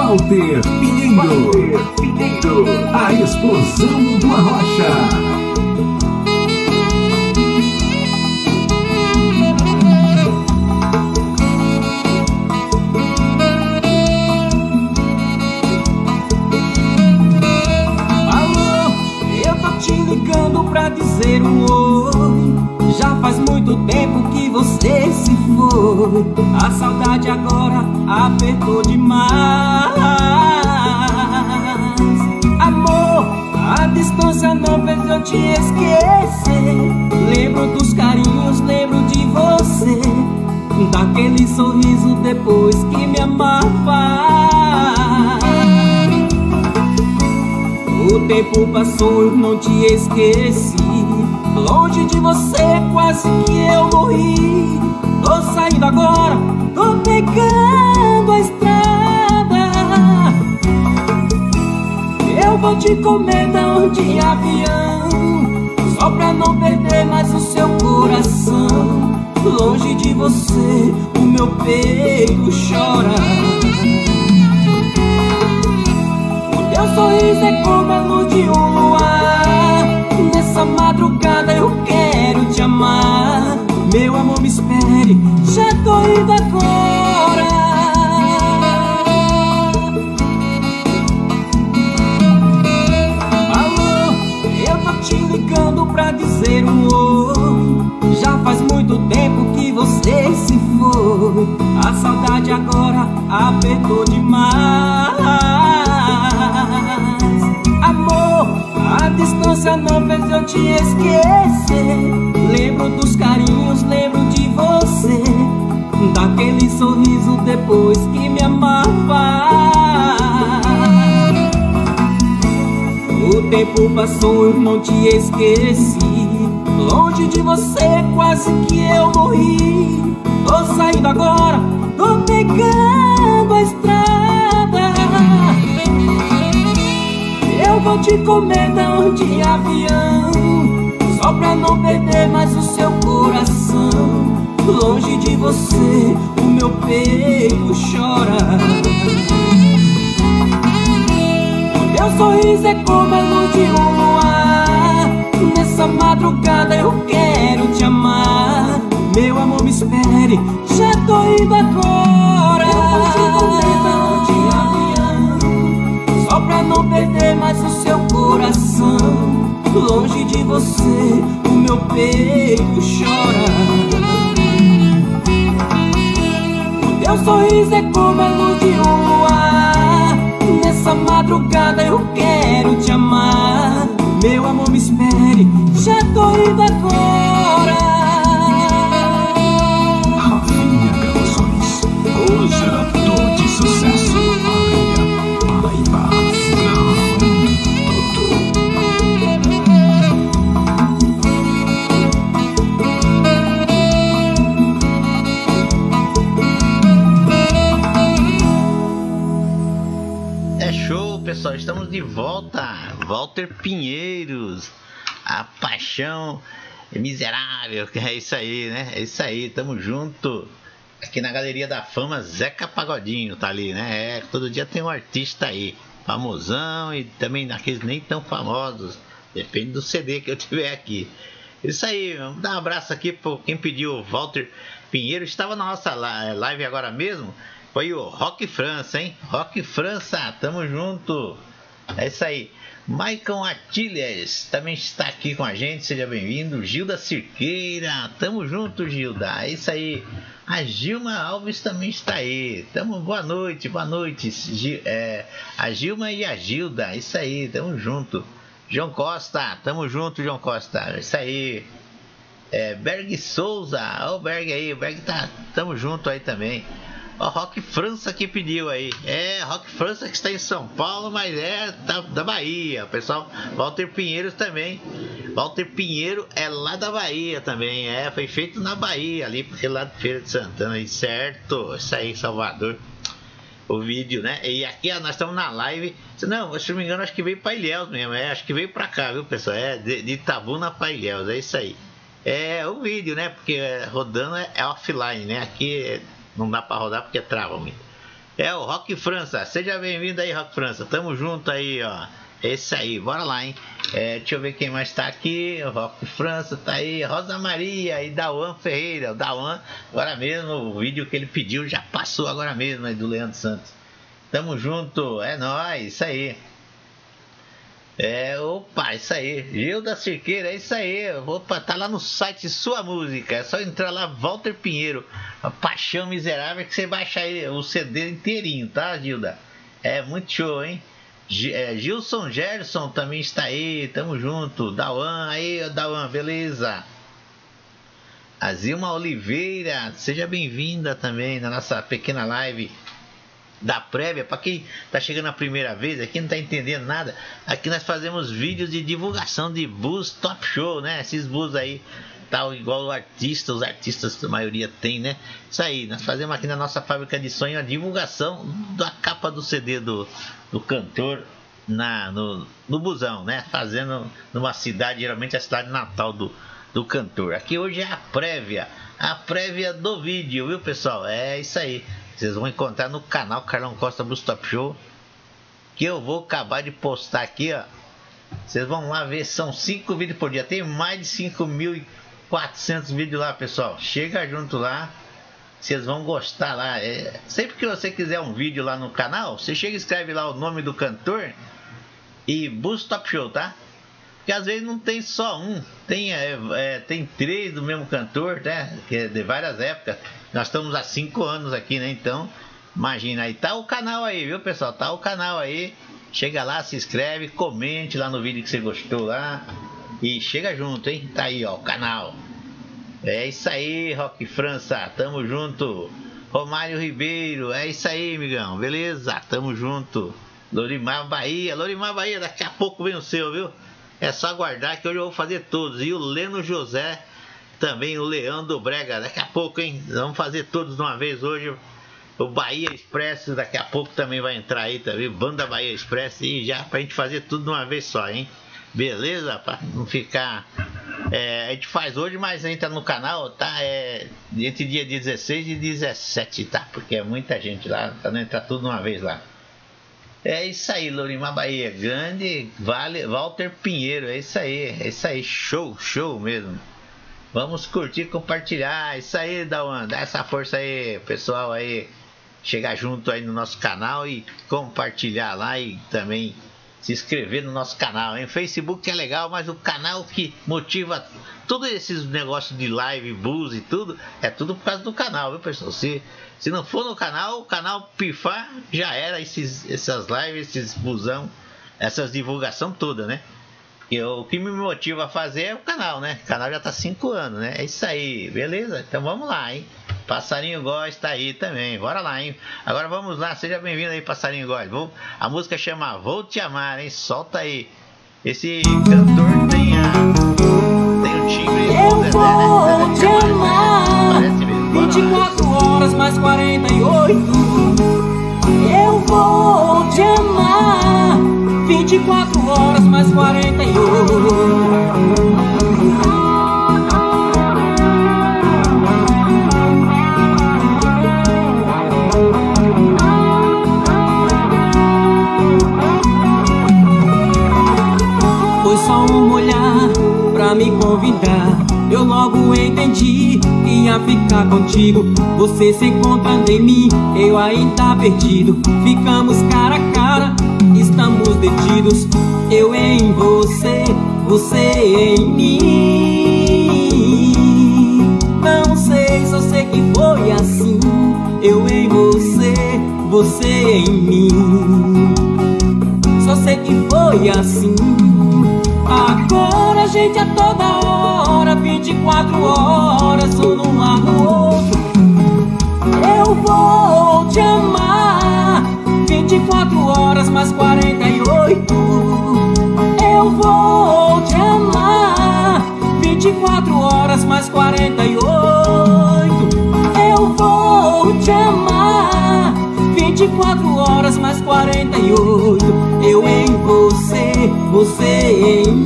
Walter Pinheiro, a explosão do Arrocha. Ligando pra dizer um oi. Já faz muito tempo que você se foi. A saudade agora apertou demais. Amor, a distância não fez eu te esquecer. Lembro dos carinhos, lembro de você, daquele sorriso depois que me amava. O tempo passou, eu não te esqueci. Longe de você, quase que eu morri. Tô saindo agora, tô pegando a estrada. Eu vou te comer de avião, só pra não perder mais o seu coração. Longe de você, o meu peito chora. Teu sorriso é como a luz de um luar. Nessa madrugada eu quero te amar. Meu amor, me espere, já tô indo agora. Alô, eu tô te ligando pra dizer um oi. Já faz muito tempo que você se foi. A saudade agora apertou demais. Amor, a distância não fez eu te esquecer. Lembro dos carinhos, lembro de você, daquele sorriso depois que me amava. O tempo passou, eu não te esqueci. Longe de você, quase que eu morri. Tô saindo agora, tô pegando a estrada. Eu vou te comer de avião, só pra não perder mais o seu coração. Longe de você, o meu peito chora. Teu sorriso é como a luz de um luar. Nessa madrugada eu quero te amar. Meu amor, me espere, já tô indo agora. Eu vou te comer de avião, só pra não perder mais o seu coração. Longe de você, o meu peito chora. O teu sorriso é como a luz de um luar. Nessa madrugada eu quero te amar. Meu amor, me espere, já tô indo agora. Rafinha Gravações, o gerador de sucesso. Paraíba, É show, pessoal, estamos de volta. Walter Pinheiros, a paixão miserável, é isso aí, né? É isso aí, tamo junto. Aqui na Galeria da Fama, Zeca Pagodinho tá ali, né? Todo dia tem um artista aí, famosão e também daqueles nem tão famosos. Depende do CD que eu tiver aqui. Isso aí, vamos dar um abraço aqui por quem pediu. Walter Pinheiro estava na nossa live agora mesmo. Foi o Rock França, hein? Rock França, tamo junto. É isso aí. Maicon Atilhas também está aqui com a gente, seja bem-vindo. Gilda Cirqueira, tamo junto, Gilda. É isso aí. A Gilma Alves também está aí. Boa noite, boa noite. A Gilma e a Gilda, é isso aí, tamo junto. João Costa, tamo junto, João Costa. É isso aí. Berg Souza, ó o Berg aí, o Berg tamo junto aí também. Ó, Rock França que pediu aí. Rock França que está em São Paulo, mas da Bahia. O pessoal, Walter Pinheiro também. Walter Pinheiro é lá da Bahia também. Foi feito na Bahia, ali lá de Feira de Santana, aí, certo? Isso aí, Salvador. O vídeo, né? E aqui nós estamos na live. Não, se não me engano, acho que veio para Ilhéus mesmo. Acho que veio para cá, viu, pessoal? De Itabuna para Ilhéus, é isso aí. O vídeo, né? Porque rodando é offline, né? Aqui não dá para rodar porque trava muito. É o Rock França. Seja bem-vindo aí, Rock França. Tamo junto aí, ó. Esse aí, bora lá, hein? Deixa eu ver quem mais tá aqui. O Rock França tá aí, Rosa Maria e Dauan Ferreira. O Dauan, agora mesmo, o vídeo que ele pediu já passou agora mesmo aí do Leandro Santos. Tamo junto, é nóis, isso aí. Opa, isso aí. Gilda Cirqueira, é isso aí. Opa, tá lá no site Sua Música. É só entrar lá, Walter Pinheiro, A Paixão Miserável, que você baixa aí o CD inteirinho, tá, Gilda? É muito show, hein? Gilson Gerson também está aí, tamo junto. Dauan, aí, Dauan, beleza? A Zilma Oliveira, seja bem-vinda também na nossa pequena live da prévia. Para quem tá chegando a primeira vez aqui, não tá entendendo nada, aqui nós fazemos vídeos de divulgação de bus top show, né? Esses bus aí, tal, igual os artistas, a maioria tem, né? Isso aí, nós fazemos aqui na nossa fábrica de sonho a divulgação da capa do CD do cantor no busão, né? Fazendo numa cidade, geralmente a cidade natal do cantor. Aqui hoje é a prévia do vídeo, viu, pessoal? É isso aí. Vocês vão encontrar no canal Carlão Costa Bus Top Show, que eu vou acabar de postar aqui, ó. Vocês vão lá ver, são 5 vídeos por dia. Tem mais de 5.400 vídeos lá, pessoal. Chega junto lá, vocês vão gostar lá. Sempre que você quiser um vídeo lá no canal, você chega e escreve lá o nome do cantor e Bus Top Show, tá? Porque às vezes não tem só um, tem 3 do mesmo cantor, né? Que é de várias épocas. Nós estamos há 5 anos aqui, né? Então, imagina aí, tá o canal aí, viu, pessoal? Tá o canal aí. Chega lá, se inscreve, comente lá no vídeo que você gostou lá. E chega junto, hein? Tá aí, ó, o canal. É isso aí, Rock França, tamo junto. Romário Ribeiro, é isso aí, amigão, beleza? Tamo junto. Lorimar Bahia, daqui a pouco vem o seu, viu? É só aguardar que hoje eu vou fazer todos. E o Leno José, também o Leandro Brega, daqui a pouco, hein? Vamos fazer todos de uma vez hoje. O Bahia Express daqui a pouco também vai entrar aí, tá vendo? Banda Bahia Express, e já pra gente fazer tudo de uma vez só, hein? Beleza? Pra não ficar... a gente faz hoje, mas entra no canal, tá? Entre dia 16 e 17, tá? Porque é muita gente lá, pra não entrar tudo de uma vez lá. É isso aí, Lorimar Bahia, grande Walter Pinheiro, é isso aí, show mesmo. Vamos curtir, compartilhar, isso aí, Dauan, dá essa força aí, pessoal aí, chegar junto aí no nosso canal e compartilhar lá e também se inscrever no nosso canal, hein? Facebook é legal, mas o canal que motiva todos esses negócios de live, bus e tudo, é tudo por causa do canal, viu, pessoal? Se não for no canal, o canal pifar, já era essas lives, esses busão, essas divulgação toda, né? E o que me motiva a fazer é o canal, né? O canal já tá 5 anos, né? É isso aí, beleza? Então vamos lá, hein? Passarinho Góes tá aí também, bora lá, hein? Agora vamos lá, seja bem-vindo aí, Passarinho Góes. A música chama Vou Te Amar, hein? Solta aí. Esse cantor tem um timbre. Eu vou te amar 24 horas mais 48. Eu vou te amar 24 horas mais 48. Foi só um olhar pra me convidar. Eu logo entendi que ia ficar contigo. Você se encontrando em mim, eu ainda perdido. Ficamos cara a cara, estamos detidos. Eu em você, você em mim. Não sei, só sei que foi assim. Eu em você, você em mim. Só sei que foi assim. Agora a gente é toda hora, 24 horas, um no lado do outro. Eu vou te amar 24 horas mais 48. Eu vou te amar 24 horas mais 48. Eu vou te amar 24 horas mais 48. Eu em você, você em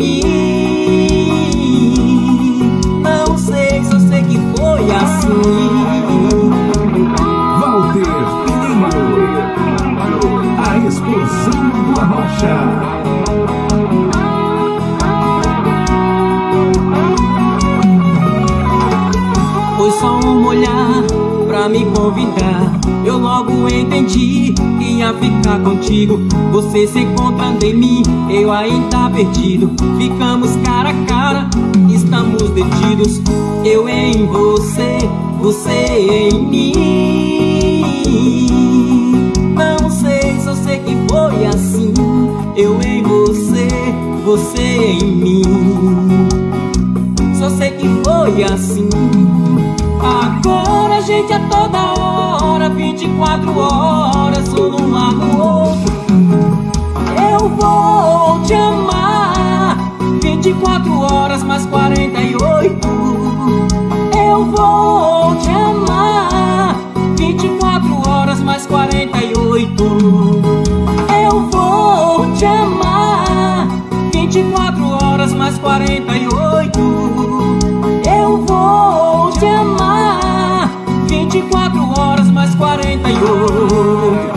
mim. Não sei, só sei que foi assim. Walter Pinheiro. pra me convidar. Eu logo entendi que ia ficar contigo. Você se encontrando em mim, eu ainda perdido. Ficamos cara a cara, estamos detidos. Eu em você, você em mim. Não sei, só sei que foi assim. Eu em você, você em mim. Só sei que foi assim. Agora a gente é toda hora, 24 horas, um no lado do outro. Eu vou te amar 24 horas mais 48. Eu vou te amar 24 horas mais 48. Eu vou te amar 24 horas mais 48. Eu vou te amar 24 horas mais 48.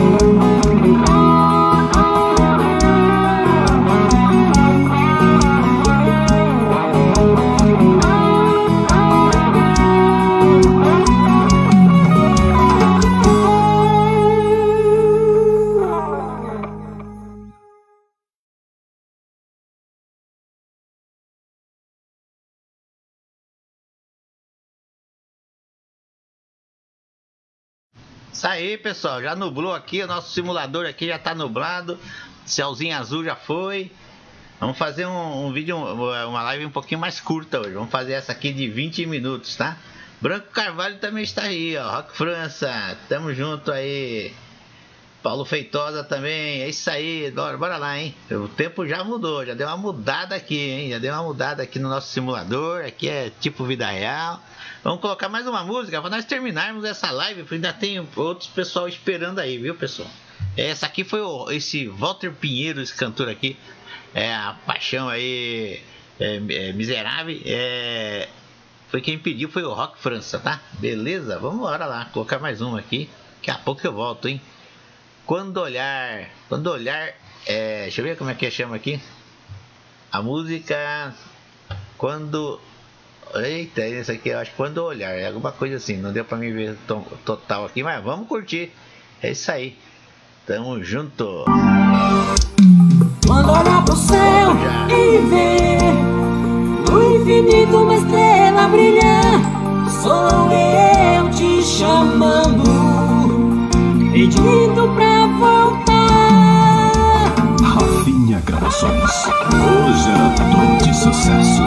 Isso aí, pessoal, já nublou aqui, o nosso simulador aqui já tá nublado, céuzinho azul já foi. Vamos fazer um vídeo, uma live um pouquinho mais curta hoje. Vamos fazer essa aqui de 20 minutos, tá? Branco Carvalho também está aí, ó. Rock França, tamo junto aí. Paulo Feitosa também, é isso aí, bora lá, hein? O tempo já mudou, já deu uma mudada aqui, hein? Já deu uma mudada aqui no nosso simulador, aqui é tipo vida real. Vamos colocar mais uma música para nós terminarmos essa live, porque ainda tem outros pessoal esperando aí, viu, pessoal? Essa aqui foi esse Walter Pinheiro, esse cantor aqui, a paixão aí, miserável, foi quem pediu, foi o Rock França, tá? Beleza? Vamos embora lá, colocar mais uma aqui, daqui a pouco eu volto, hein? Quando olhar, deixa eu ver como é que chama aqui, a música, quando... Eita, esse aqui eu acho que quando olhar, é alguma coisa assim, não deu pra mim ver total aqui, mas vamos curtir, é isso aí, tamo junto. Quando olhar pro céu e ver no infinito uma estrela brilhar, sou eu te chamando, pedindo pra voltar. Rafinha Gravações, o gerador de sucesso.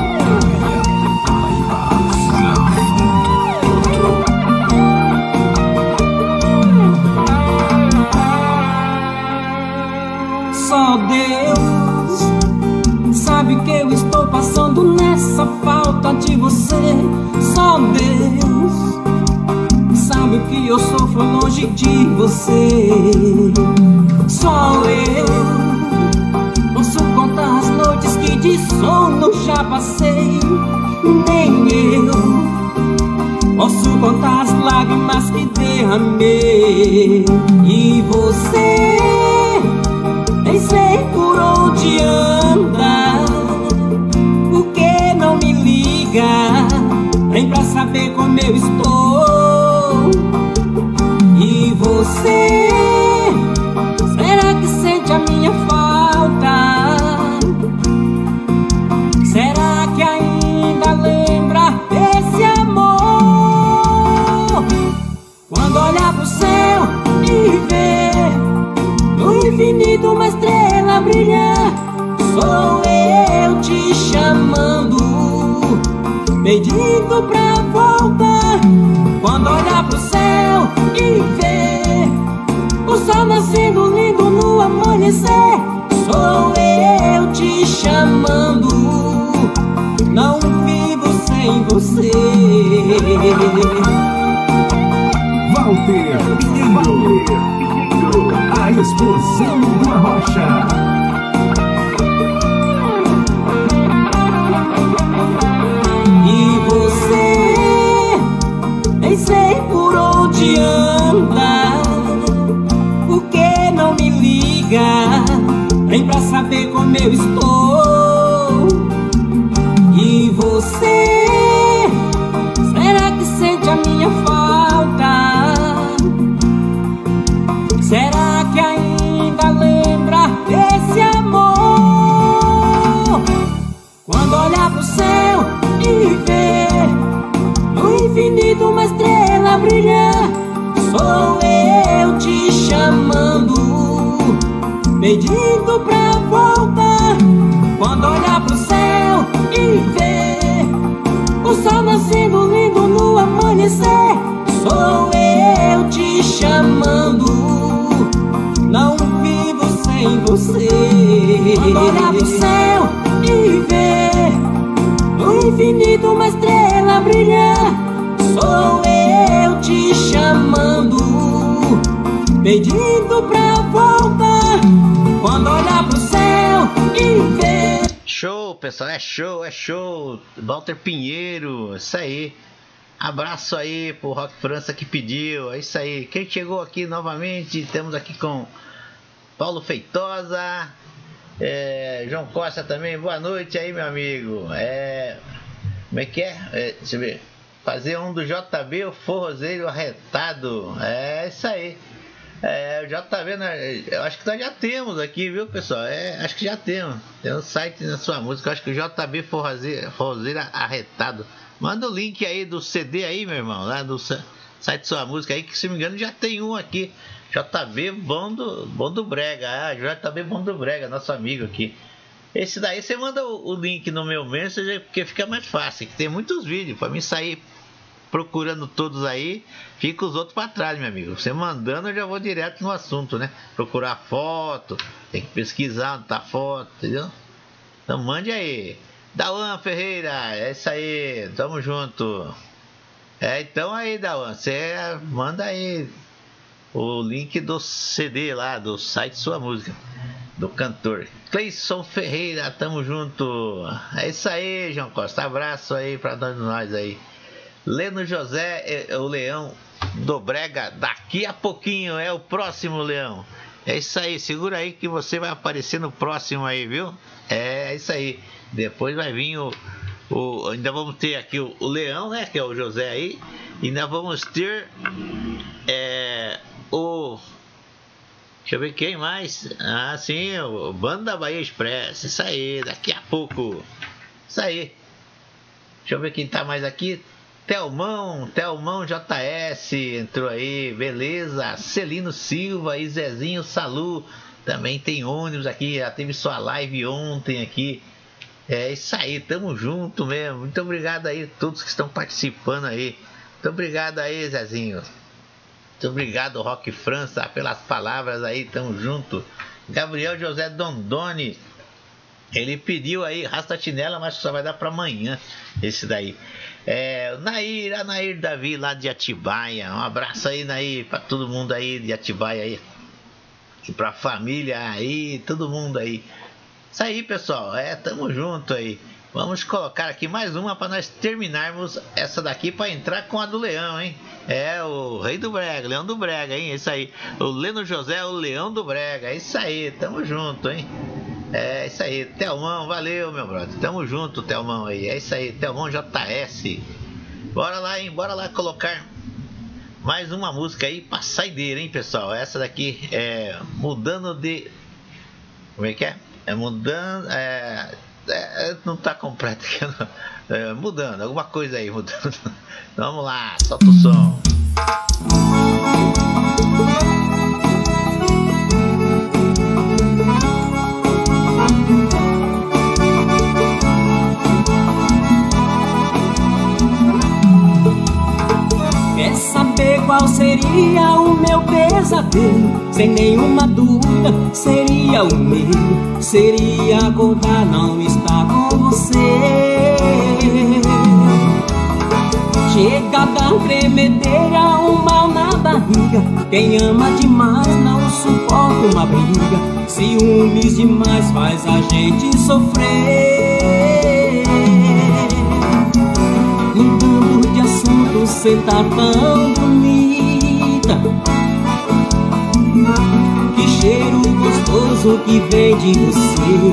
Só Deus sabe o que eu estou passando nessa falta de você. Só Deus sabe o que eu sofro longe de você. Só eu posso contar as noites que de sono já passei. Nem eu posso contar as lágrimas que derramei. E você nem sei por onde anda, por que não me liga, nem pra saber como eu estou. E você, será que sente a minha falta? Será que ainda lembra desse amor? Quando olhar pro céu e ver no infinito uma estrela brilhar, sou eu te chamando, pedindo pra voltar. Quando olhar pro céu e ver o sol nascendo lindo no amanhecer, sou eu te chamando, não vivo sem você. Walter Pinheiro, a explosão da rocha. E você, nem sei por onde anda, por que não me liga, nem pra saber como eu estou. E você, será que sente a minha falta? olhar pro céu e ver no infinito uma estrela brilhar, sou eu te chamando, pedindo pra voltar. Quando olhar pro céu e ver o sol nascendo lindo no amanhecer, sou eu te chamando, não vivo sem você. Quando olhar pro céu e ver no infinito uma estrela brilhar, sou eu te chamando, pedindo pra voltar. Quando olhar pro céu e ver. Show, pessoal, é show. Walter Pinheiro, isso aí. Abraço aí pro Rock França que pediu, é isso aí. Quem chegou aqui novamente, estamos aqui com Paulo Feitosa, João Costa também. Boa noite aí, meu amigo. Como é que é? Deixa eu ver. Fazer um do JB, o forrozeiro arretado. É isso aí. O JB, né? Eu acho que nós já temos aqui, viu, pessoal? Acho que já temos. Tem um site na sua música. Eu acho que o JB forrozeiro arretado. Manda o link aí do CD aí, meu irmão, lá do site Sua Música aí, que se não me engano já tem um aqui. JB Bom do Brega. JB Bom do Brega, nosso amigo aqui. Esse daí você manda o link no meu Messenger, porque fica mais fácil, que tem muitos vídeos. Pra mim sair procurando todos aí, fica os outros pra trás, meu amigo. Você mandando, eu já vou direto no assunto, né? Procurar foto, tem que pesquisar onde tá a foto, entendeu? Então mande aí. Dauan Ferreira, é isso aí, tamo junto. Então aí, Dauan, você manda aí o link do CD lá, do site Sua Música, do cantor Cleison Ferreira, tamo junto. É isso aí, João Costa, abraço aí pra nós aí. Leno José, o Leão do Brega, daqui a pouquinho é o próximo, Leão. É isso aí, segura aí que você vai aparecer no próximo aí, viu? É isso aí. Depois vai vir ainda vamos ter aqui o Leão, né? Que é o José aí. E ainda vamos ter deixa eu ver quem mais. Sim, o Banda Bahia Express. Isso aí, daqui a pouco. Isso aí. Deixa eu ver quem tá mais aqui. Telmão JS entrou aí, beleza. Celino Silva e Zezinho Salu. Também tem ônibus aqui, já teve sua live ontem aqui. É isso aí, tamo junto mesmo. Muito obrigado aí a todos que estão participando aí. Muito obrigado aí, Zezinho. Muito obrigado, Rock França, pelas palavras aí, tamo junto. Gabriel José Dondoni, ele pediu aí Rasta Chinela, mas só vai dar pra amanhã esse daí. Nair Davi lá de Atibaia. Um abraço aí, Nair, pra todo mundo aí de Atibaia aí. E pra família aí, todo mundo aí. Isso aí, pessoal, tamo junto aí. Vamos colocar aqui mais uma para nós terminarmos essa daqui, para entrar com a do Leão, hein? O Rei do Brega, Leão do Brega, hein? Isso aí, o Leno José, o Leão do Brega. Isso aí, tamo junto, hein? Isso aí, Telmão, valeu, meu brother. Tamo junto, Telmão aí. É isso aí, Telmão JS. Bora lá, hein? Bora lá colocar mais uma música aí pra saideira, hein, pessoal? Essa daqui é Mudando de... Como é que é? Mudando... não tá completo aqui, não. Mudando, alguma coisa aí, mudando. Vamos lá, solta o som. Quer saber qual seria o meu pesadelo? Sem nenhuma dúvida seria o meu. Seria acordar, não estar com você. Chega a dar tremedeira, um mal na barriga. Quem ama demais não suporta uma briga. Ciúmes demais faz a gente sofrer. Mudando de assunto, cê tá tão bonita. Que cheiro gostoso que vem de você.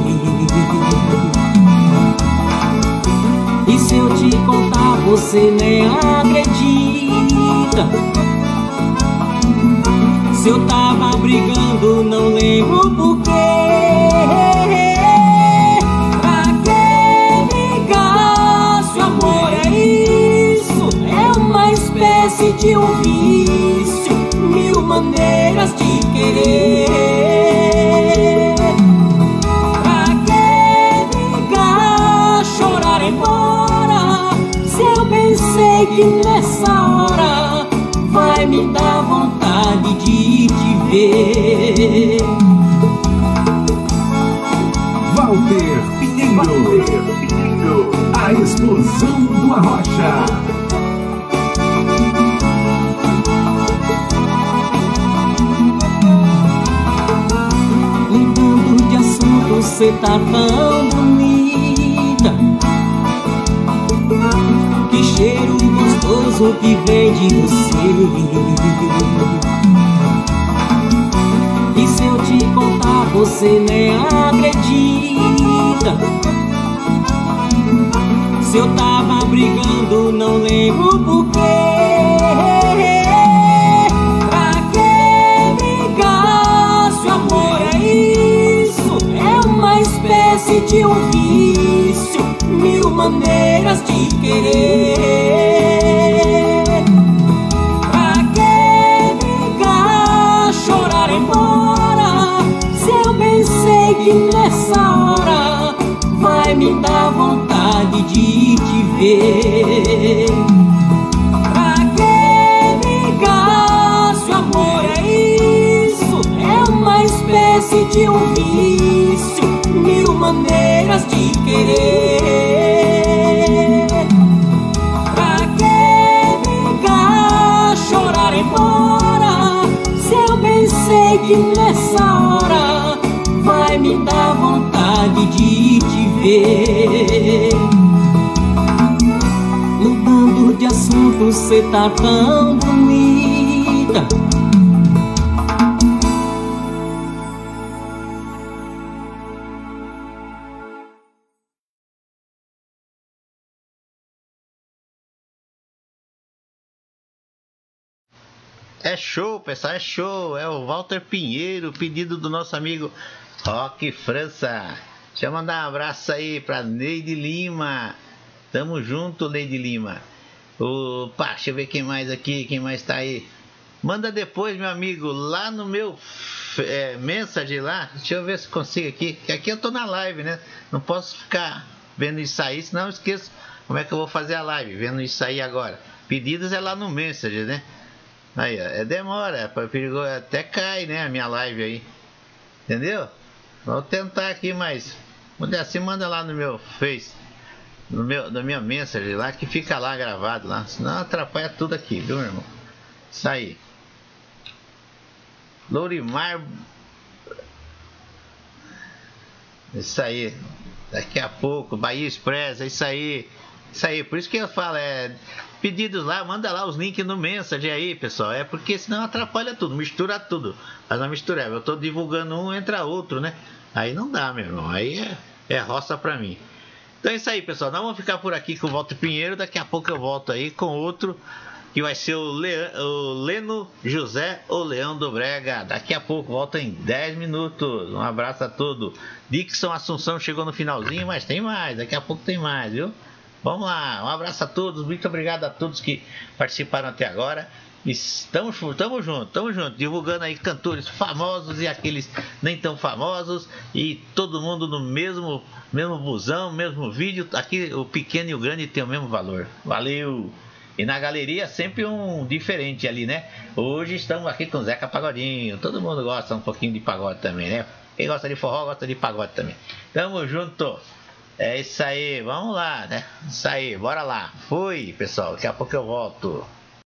E se eu te contar, você nem acredita. Se eu tava brigando, não lembro porquê. Pra que ligar? de um vício, mil maneiras de querer. Pra que brigar, chorar embora, se eu pensei que nessa hora vai me dar vontade de te ver. Walter Pinheiro, a explosão do Arrocha. Mudando de assunto, cê tá tão bonita. Que cheiro gostoso que vem de você. E se eu te contar, você nem acredita. Se eu tava brigando, não lembro porquê. Pra que brigar, se o amor é isso? É uma espécie de um vício, mil maneiras de querer. Pra que brigar, chorar embora, se eu pensei que nessa hora vai me dar vontade de te ver. Pra que brigar, se o amor é isso? É uma espécie de um vício, mil maneiras de querer. Pra que brigar, chorar embora, se eu pensei que nessa hora vai me dar vontade de te ver. Mudando de assunto, cê tá tão bonita. É show, pessoal, é show. É o Walter Pinheiro, pedido do nosso amigo Rock França. Deixa eu mandar um abraço aí pra Neide Lima. Tamo junto, Neide Lima. Opa, deixa eu ver quem mais aqui, quem mais tá aí. Manda depois, meu amigo, lá no meu mensagem lá. Deixa eu ver se consigo aqui, que aqui eu tô na live, né? Não posso ficar vendo isso aí, senão eu esqueço como é que eu vou fazer a live, vendo isso aí agora. Pedidos é lá no message, né? Aí, ó, demora, perigo, até cai, né, a minha live aí. Entendeu? Vou tentar aqui, mas assim, manda lá no meu Face, na minha mensagem lá, que fica lá gravado lá, senão atrapalha tudo aqui, viu, meu irmão? Isso aí. Lourimar. Isso aí. Daqui a pouco, Bahia Express, é isso aí. Isso aí, por isso que eu falo, pedidos lá, manda lá os links no mensagem aí, pessoal. É porque senão atrapalha tudo, mistura tudo. Mas não misturar, eu tô divulgando um, entra outro, né? Aí não dá, meu irmão. Aí é roça pra mim. Então é isso aí, pessoal. Nós vamos ficar por aqui com o Walter Pinheiro. Daqui a pouco eu volto aí com outro, que vai ser o Leno José, o Leão do Brega. Daqui a pouco, volta em 10 minutos. Um abraço a todos. Dixon Assunção chegou no finalzinho, mas tem mais. Daqui a pouco tem mais, viu? Vamos lá, um abraço a todos, muito obrigado a todos que participaram até agora. Estamos juntos, divulgando aí cantores famosos e aqueles nem tão famosos, e todo mundo no mesmo busão, mesmo vídeo. Aqui o pequeno e o grande tem o mesmo valor. Valeu! E na galeria sempre um diferente ali, né? Hoje estamos aqui com o Zeca Pagodinho. Todo mundo gosta um pouquinho de pagode também, né? Quem gosta de forró gosta de pagode também. Tamo junto! É isso aí, vamos lá, né? Isso aí, bora lá. Fui, pessoal, daqui a pouco eu volto.